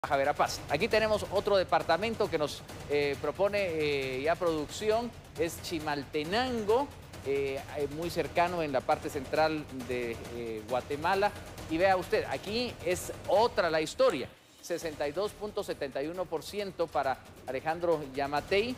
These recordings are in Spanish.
Baja Verapaz. Aquí tenemos otro departamento que nos propone ya producción, es Chimaltenango, muy cercano en la parte central de Guatemala. Y vea usted, aquí es otra la historia, 62.71% para Alejandro Yamatei,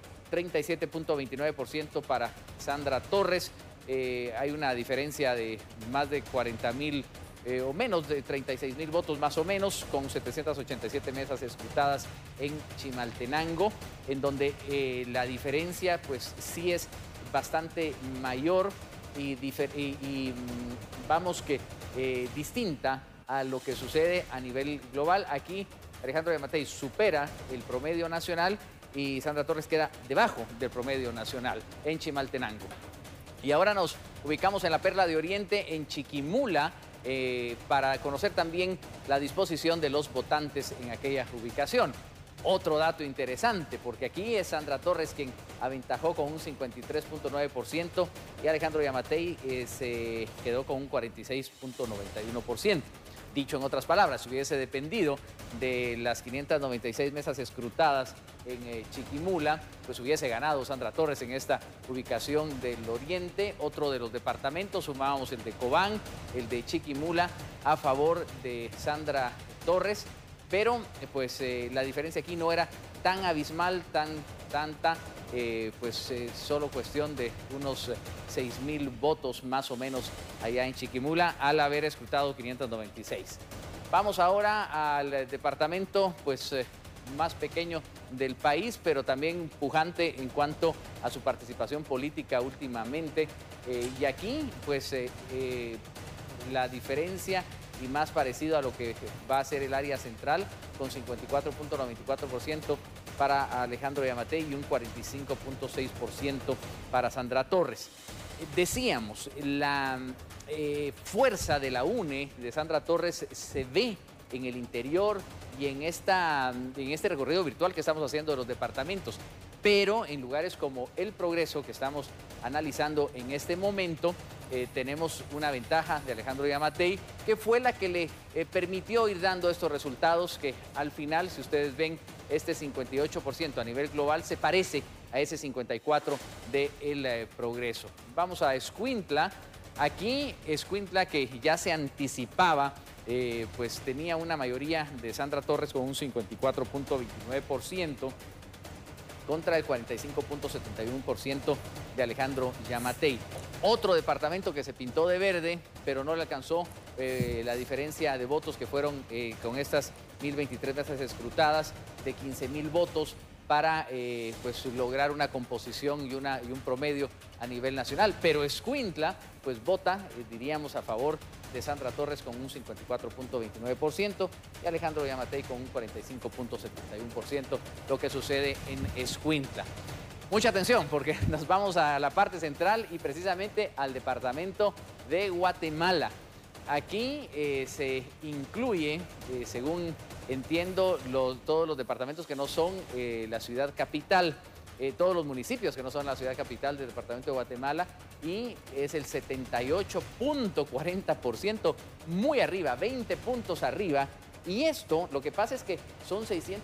37.29% para Sandra Torres. Hay una diferencia de más de 40,000 o menos de 36,000 votos más o menos, con 787 mesas escrutadas en Chimaltenango, en donde la diferencia pues sí es bastante mayor y vamos que distinta a lo que sucede a nivel global. Aquí Alejandro Yamatei supera el promedio nacional y Sandra Torres queda debajo del promedio nacional en Chimaltenango. Y ahora nos ubicamos en la Perla de Oriente, en Chiquimula, para conocer también la disposición de los votantes en aquella ubicación. Otro dato interesante, porque aquí es Sandra Torres quien aventajó con un 53.9% y Alejandro Yamatei se quedó con un 46.91%. Dicho en otras palabras, si hubiese dependido de las 596 mesas escrutadas en Chiquimula, pues hubiese ganado Sandra Torres en esta ubicación del Oriente. Otro de los departamentos, sumábamos el de Cobán, el de Chiquimula, a favor de Sandra Torres, pero pues la diferencia aquí no era tan abismal, tanta, solo cuestión de unos 6,000 votos más o menos allá en Chiquimula, al haber escrutado 596. Vamos ahora al departamento más pequeño del país, pero también pujante en cuanto a su participación política últimamente. Y aquí, la diferencia y más parecido a lo que va a ser el área central, con 54.94% para Alejandro Yamatei y un 45.6% para Sandra Torres. Decíamos, la fuerza de la UNE de Sandra Torres se ve en el interior y en este recorrido virtual que estamos haciendo de los departamentos, pero en lugares como El Progreso, que estamos analizando en este momento, tenemos una ventaja de Alejandro Yamatei, que fue la que le permitió ir dando estos resultados que al final, si ustedes ven, este 58% a nivel global se parece a ese 54% de El Progreso. Vamos a Escuintla. Aquí Escuintla, que ya se anticipaba, tenía una mayoría de Sandra Torres con un 54.29%, contra el 45.71% de Alejandro Yamatei. Otro departamento que se pintó de verde, pero no le alcanzó la diferencia de votos que fueron con estas 1,023 mesas escrutadas, de 15,000 votos para lograr una composición y un promedio a nivel nacional. Pero Escuintla vota, diríamos, a favor de Sandra Torres con un 54.29% y Alejandro Yamatei con un 45.71%, lo que sucede en Escuintla. Mucha atención, porque nos vamos a la parte central y precisamente al departamento de Guatemala. Aquí se incluye, según entiendo, todos los departamentos que no son la ciudad capital, todos los municipios que no son la ciudad capital del departamento de Guatemala, y es el 78.40%, muy arriba, 20 puntos arriba. Y esto, lo que pasa es que son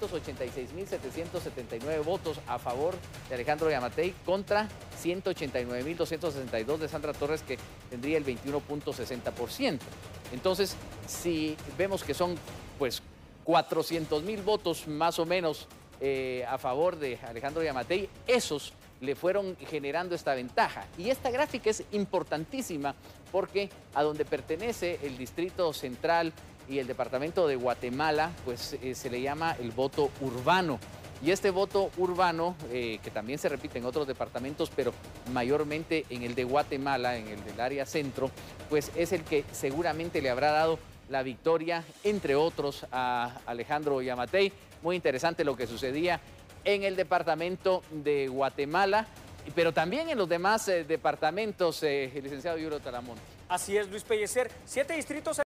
686,779 votos a favor de Alejandro Yamatei contra 189,262 de Sandra Torres, que tendría el 21.60%. Entonces, si vemos que son 400,000 votos más o menos a favor de Alejandro Yamatei, esos le fueron generando esta ventaja. Y esta gráfica es importantísima porque a donde pertenece el Distrito Central y el departamento de Guatemala, se le llama el voto urbano. Y este voto urbano, que también se repite en otros departamentos, pero mayormente en el de Guatemala, en el del área centro, es el que seguramente le habrá dado la victoria, entre otros, a Alejandro Yamatei. Muy interesante lo que sucedía en el departamento de Guatemala, pero también en los demás departamentos, licenciado Yuro Talamón. Así es, Luis Pellecer. 7 distritos